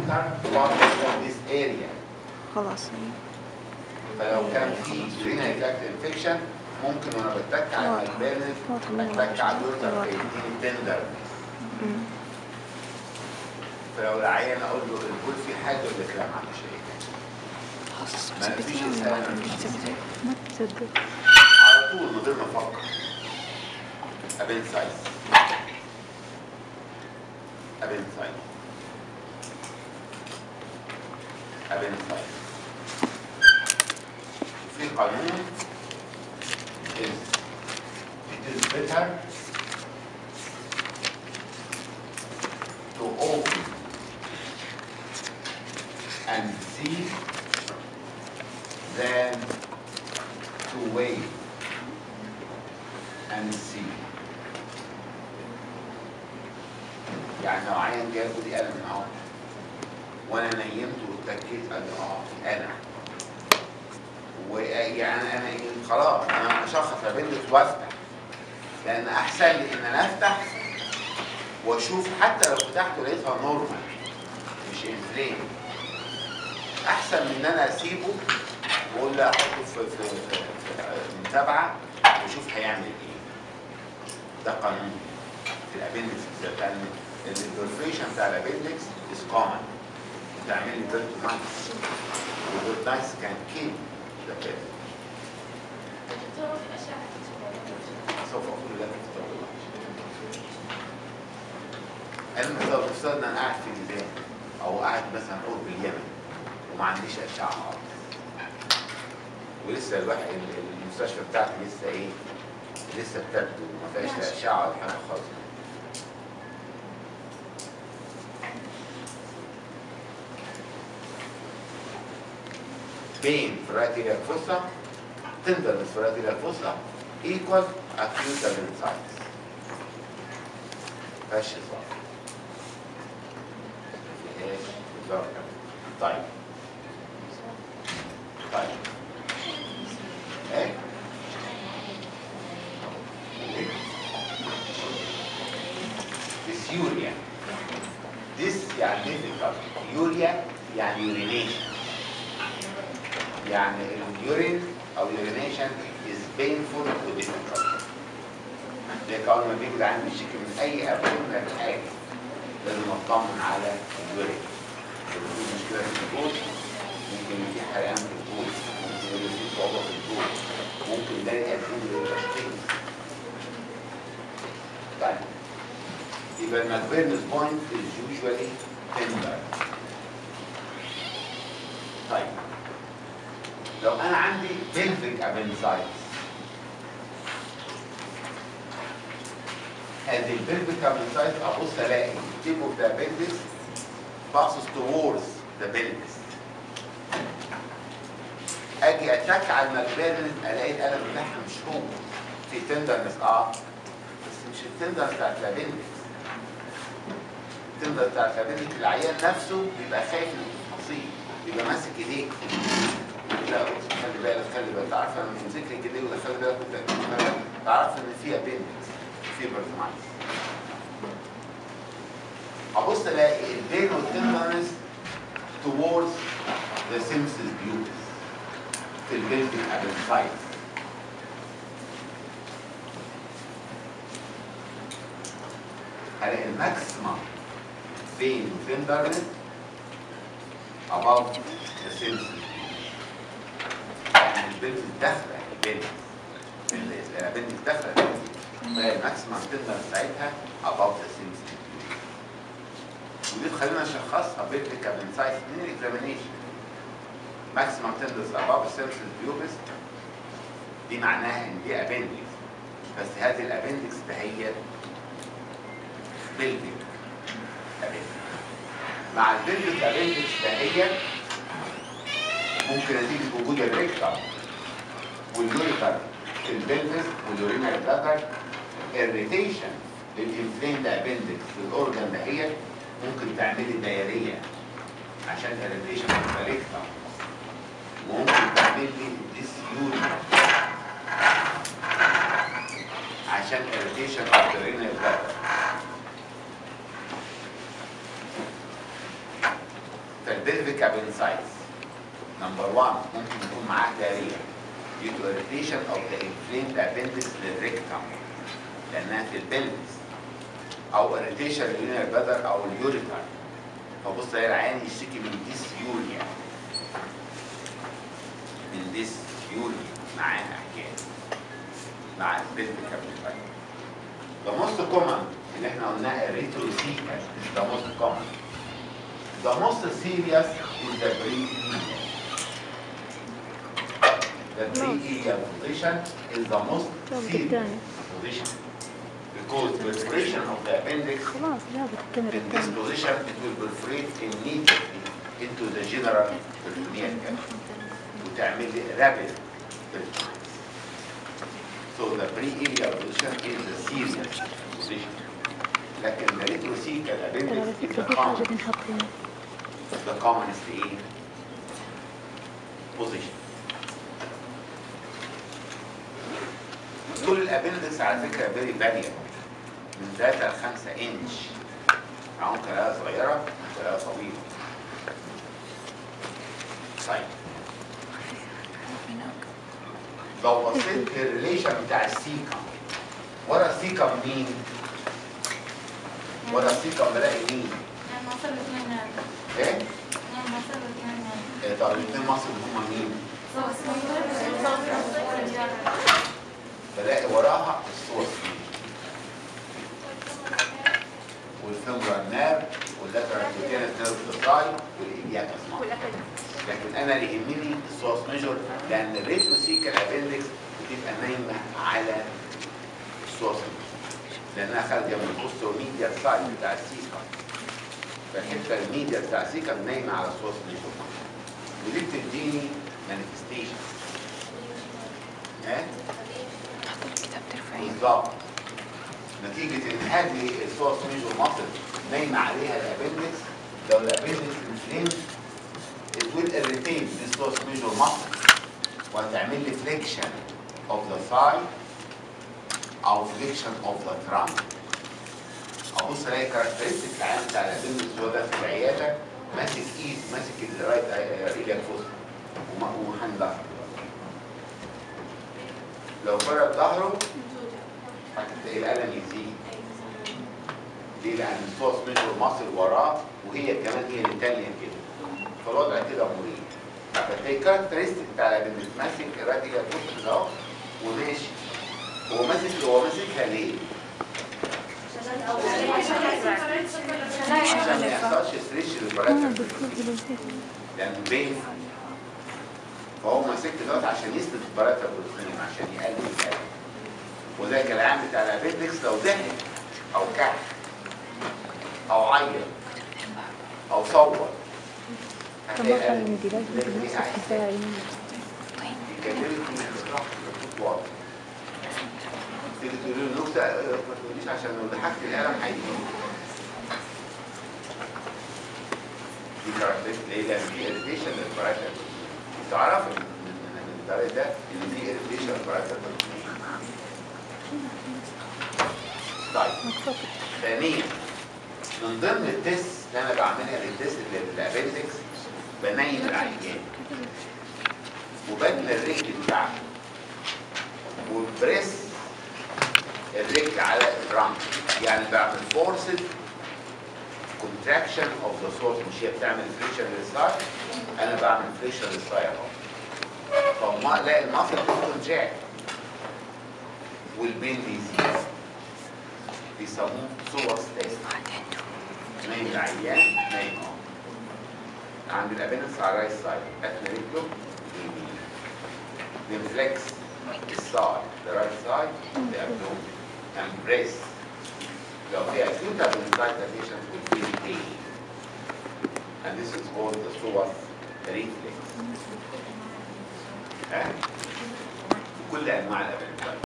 enter part of this area. خلاص. فلو كان في urinary tract infection ممكن وانا بتك على البالغ بتك على الدكتور فيديني تندر. فلو العيان اقول له البول في حاجه يقول لك لا ما عنديش اي حاجه. ما فيش اسهال ما تصدق على طول من غير ما افكر. ابنسايز ابنسايز ابنسايز. في قانون it is better to open and see than to wait and see. يعني لو عيان جاي يقول لي ألم أهو وأنا نيمت واتكيت قال لي أنا ويعني أنا خلاص أنا أشخص أبندكس وأفتح، لأن أحسن لي إن أنا أفتح وأشوف حتى لو فتحته لقيتها نورمال مش انفلين، أحسن من إن أنا أسيبه وأقول لا أحطه في متابعة وأشوف هيعمل إيه. ده قانون في الأبندكس بالذات، لأن البرفريشن بتاع الأبندكس is common. تعمل لي بيرتونايتس والبيرتونايتس كان كيل ده كده. سوف أقول لك أنا افترض إن أنا قاعد في اليابان أو قاعد مثلا أقول باليمن وما عنديش أشعة خالص، ولسه الواحد المستشفى بتاعتي لسه إيه؟ لسه بتبدو وما فيهاش لا أشعة ولا حاجة خالص. بين فراتيليا فوسا تندرنس فراتيليا فوسا equals acute appendicitis. مفيهاش هزار. مفيهاش هزار. طيب ايه؟ dysuria. This يعني difficult. urea يعني urination. يعني اليورين او urination is painful و difficult. لكن اول ما بيجي العيان بيشتكي من اي ابدومينال حاجه لازم اطمن على اليورين. في مشكله في البول، ممكن في حرقان في البول، ممكن يبقى في صعوبه في البول، ممكن نلاقي ادويه للتشخيص. طيب يبقى الماكبيرنس بوينت is usually tender. طيب لو انا عندي pelvic appendicitis، هذه البلفيك appendicitis ابص الاقي tip of the appendix passes towards the pelvis. اجي اتك على الماكبيرنس الاقي الالم بتاعها مش هو في تندرنس بس مش التندرنس بتاعت الابندكس. التندرنس بتاعت الابندكس العيان نفسه بيبقى خايف من التفاصيل، بيبقى ماسك ايديك لا خلي بالك تعرف انا بمسك لك ايديك ولا خلي بالك تعرف ان في ابندكس في بيرتونايتس. ابص الاقي البين والتندرنس towards the symphysis pubis في البلفيك appendicitis. هلاقي الماكسيمم بين وتندرنس above the symphysis. يعني البلفيك داخله البلفيك، الابندكس داخله البلفيك، فهي الماكسيمم تندرنس ساعتها above the symphysis. ودي تخلينا نشخصها بلفيك appendicitis من الاكزامينيشن. ماكسيمم تندرنس above the symphysis pubis دي معناها ان دي ابندكس، بس هذه الابندكس تهيأ بلفيك ابندكس. مع البلفيك ابندكس تهيأ ممكن نتيجه وجود الريكتر واليوريتر في البلفس واليورينال بلادر irritation للانفليمد ابندكس للاورجن دهيت ممكن تعملي دايريه عشان irritation في الريكتر، وممكن تعمل لي ديسيوريا عشان irritation في اليورينال بلادر. pelvic appendicitis نمبر 1 ممكن يكون معاه diarrhea due to irritation of the inflamed appendix للريكتم لانها في البلفس او irritation لليونير بلادر او اليوريتر. فبص تلاقي العيان يشتكي من ديسيوريا معاها حكايه مع البلفيك appendicitis. The most common اللي احنا قلناه الريتروسيكال is the most common. The most serious is the pre-iliac. The pre-iliac position is the most serious position because perforation of the appendix in this position it will perforate immediately into the general peritoneal cavity وتعمل لي rapid peritoneal. So the pre-iliac position is the serious position. لكن the retrocecal appendix is the commonest position. طول الابندكس على فكره فيري فاريبل من 3 ل 5 انش. ممكن الاقيها صغيره ممكن الاقيها طويله. طيب لو بصيت للريليشن بتاع السيكم ورا السيكم مين؟ ورا السيكم بلاقي مين؟ ايه؟ طب الاثنين مصر هم مين؟ بلاقي وراها الصوص والفيمورال نيرف واللاترال كوتينس نيرف سبلاي والإلياك اسمها. لكن انا اللي يهمني الصوص ميجور لان الريتروسيكال ابندكس بتبقى نايمه على الصوص لانها خارجه من البوستو ميديا سايد بتاع السيكم. فالحته الميديا بتاع السيكم نايمه على الصوص ميجور ودي بتديني مانيفستيشن. بالظبط نتيجه ان هذه الصوص ميجور ماسل نايمه عليها الابندكس. لو الابندكس انفليمد it will irritate this source major muscle وهتعمل لي flexion of the thigh او flexion of the trunk. ابص الاقي كاركترستيك العام بتاع الابندكس هو ده في العياده ماسك ايد ماسك الرايت ايلياك فوسط ومحن ظهره. لو فرد ظهره هتلاقي الالم يزيد. ليه؟ لان الصوص ميجور ماسل وراه وهي كمان هي اللي تانيه كده. فالوضع كده مريح. فتلاقي كاركترستيك بتاع الابندكس ماسك الراديكال فوسط اهو وماشي. هو ماسكها ليه؟ عشان ما يحصلش ستريتش للباراتر لانه بين. فهو ماسك دوت عشان يسند الباراتر بالخنين عشان يقلل الالم. وده الكلام بتاع الابندكس لو ضحك او كح او عيط او صور هتلاقي الالم تيجي تقول له نكته ما تقوليش عشان لو ضحكت الالم هيجي. دي كاركترستيك ليه؟ لان في اريتيشن للباراتر. تعرف من الطريق ده ان في اريتيشن للباراتر. طيب ثانيا من ضمن التست اللي انا بعملها للتست للابندكس بنيم العيان وبجل الرجل بتاعته وبريس الرجل على الرمل. يعني بعمل فورسد كونتراكشن اوف ذا سورس. مش هي بتعمل فريكشن للسايد انا بعمل فريكشن للسايد اهو. فما الاقي المصل بتكونتراكت والبين بيزيد بيسموه سوس تيست. نايم العيان نايم اهو عند الابندكس على الرايت سايد اتنى رجله يمين بنفلكس السايد the right side the abdomen and brace. لو في acute appendicitis patient will feel pain and this is called the psoas reflex. كل انواع الابندicitis